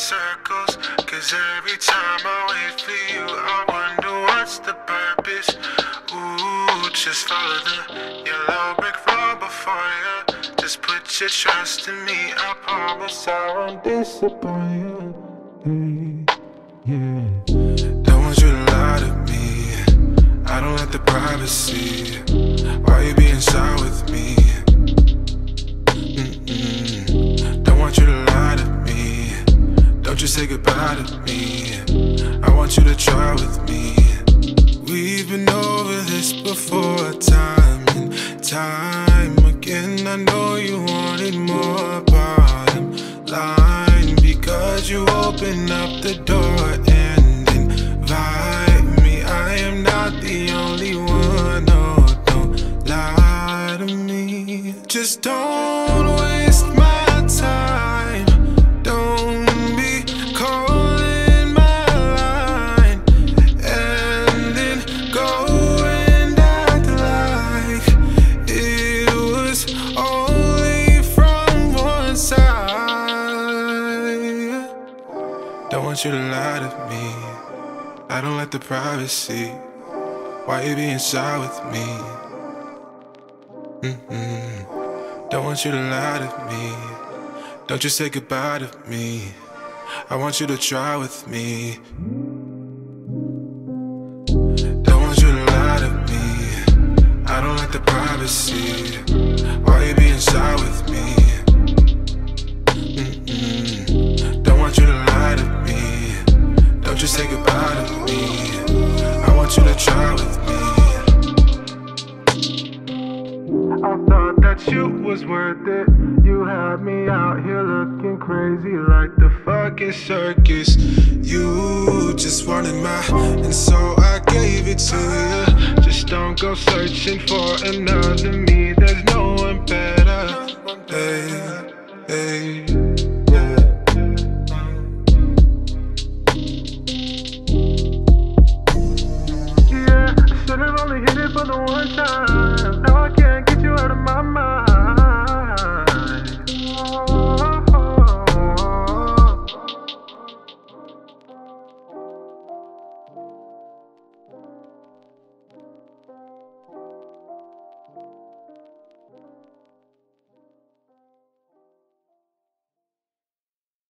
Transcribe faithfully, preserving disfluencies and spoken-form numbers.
circles, cause every time I wait for you, I wonder what's the purpose. Ooh, just follow the yellow brick road before you. Just put your trust in me, I promise I won't disappoint you. Yeah. Don't want you to lie to me, I don't like the privacy. Why you being shy with me? Mm-mm. Don't want you to lie to me, don't you say goodbye to me. I want you to try with me. We've been over this before, time and time again. I know you wanted more, bottom line, because you opened up the door and invite me. I am not the only one, no, don't lie to me. Just don't waste my time, don't be calling my line and then go and act like it was only from one side. Don't want you to lie to me, I don't like the privacy. Why you being shy with me? Mm-mm. Don't want you to lie to me, don't you say goodbye to me. I want you to try with me. Don't want you to lie to me, I don't like the privacy. Why you being shy with me? Mm-mm. Don't want you to lie to me, don't you say goodbye to me. I want you to try with me. I thought that you was worth it. You had me out here looking crazy like the fucking circus. You just wanted my, and so I gave it to you. Just don't go searching for another me, there's no one better. Hey, hey, yeah. Yeah, I should've only hit it for the one time.